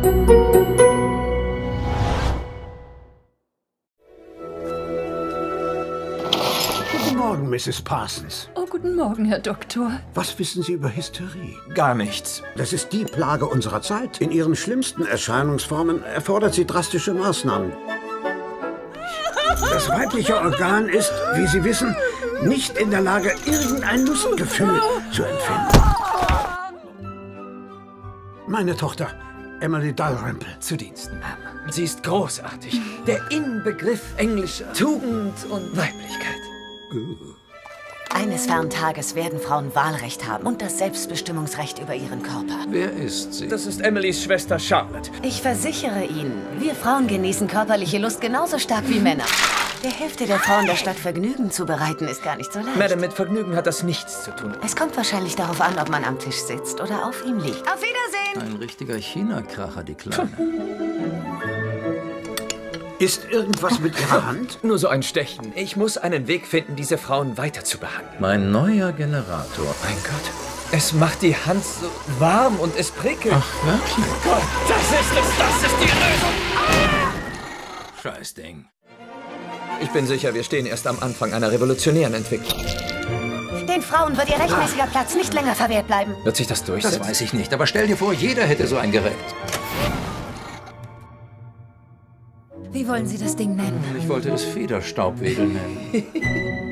Guten Morgen, Mrs. Parsons. Oh, guten Morgen, Herr Doktor. Was wissen Sie über Hysterie? Gar nichts. Das ist die Plage unserer Zeit. In ihren schlimmsten Erscheinungsformen erfordert sie drastische Maßnahmen. Das weibliche Organ ist, wie Sie wissen, nicht in der Lage, irgendein Lustgefühl zu empfinden. Meine Tochter, Emily Dalrymple. Zu Diensten, Ma'am. Sie ist großartig. Der Inbegriff englischer Tugend und Weiblichkeit. Eines fernen Tages werden Frauen Wahlrecht haben und das Selbstbestimmungsrecht über ihren Körper. Wer ist sie? Das ist Emilys Schwester Charlotte. Ich versichere Ihnen, wir Frauen genießen körperliche Lust genauso stark wie Männer. Der Hälfte der Frauen der Stadt Vergnügen zu bereiten, ist gar nicht so leicht. Madame, mit Vergnügen hat das nichts zu tun. Es kommt wahrscheinlich darauf an, ob man am Tisch sitzt oder auf ihm liegt. Auf Wiedersehen! Ein richtiger China-Kracher, die Kleine. Ist irgendwas mit Ihrer Hand? Nur so ein Stechen. Ich muss einen Weg finden, diese Frauen weiter zu behandeln. Mein neuer Generator. Mein Gott, es macht die Hand so warm und es prickelt. Ach, wirklich? Gott, das ist es, das ist die Lösung. Scheißding. Ich bin sicher, wir stehen erst am Anfang einer revolutionären Entwicklung. Den Frauen wird ihr rechtmäßiger Platz nicht länger verwehrt bleiben. Wird sich das durchsetzen? Das weiß ich nicht, aber stell dir vor, jeder hätte so ein Gerät. Wie wollen Sie das Ding nennen? Ich wollte es Federstaubwedel nennen.